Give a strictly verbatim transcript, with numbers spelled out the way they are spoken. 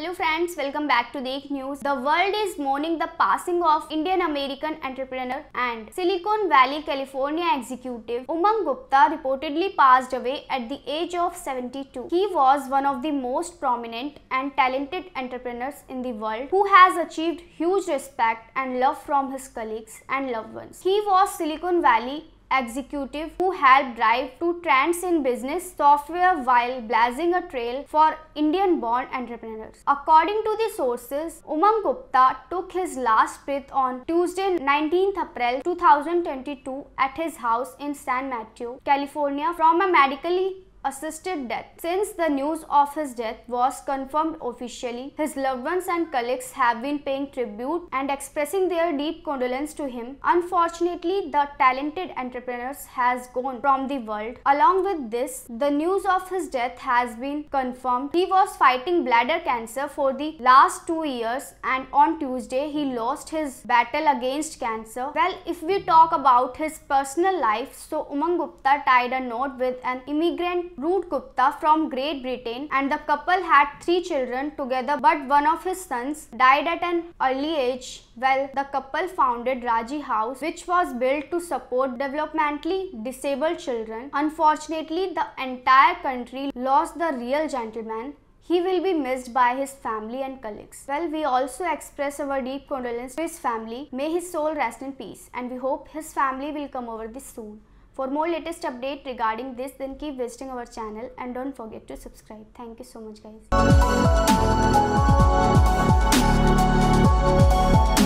Hello friends, welcome back to Dekh News. The world is mourning the passing of Indian American entrepreneur and Silicon Valley, California executive Umang Gupta reportedly passed away at the age of seventy-two. He was one of the most prominent and talented entrepreneurs in the world who has achieved huge respect and love from his colleagues and loved ones. He was Silicon Valley executive who helped drive two trends in business software while blazing a trail for Indian-born entrepreneurs. According to the sources, Umang Gupta took his last breath on Tuesday, nineteenth April two thousand twenty-two at his house in San Mateo, California from a medically assisted death. Since the news of his death was confirmed officially, his loved ones and colleagues have been paying tribute and expressing their deep condolence to him. Unfortunately, the talented entrepreneur has gone from the world. Along with this, the news of his death has been confirmed. He was fighting bladder cancer for the last two years and on Tuesday he lost his battle against cancer. Well, if we talk about his personal life, so Umang Gupta tied a knot with an immigrant Ruth Gupta from Great Britain, and the couple had three children together, but one of his sons died at an early age. Well, the couple founded Raji House, which was built to support developmentally disabled children. Unfortunately, the entire country lost the real gentleman. He will be missed by his family and colleagues. Well, we also express our deep condolence to his family. May his soul rest in peace, and we hope his family will come over this soon. For more latest update regarding this, then keep visiting our channel and don't forget to subscribe. Thank you so much, guys.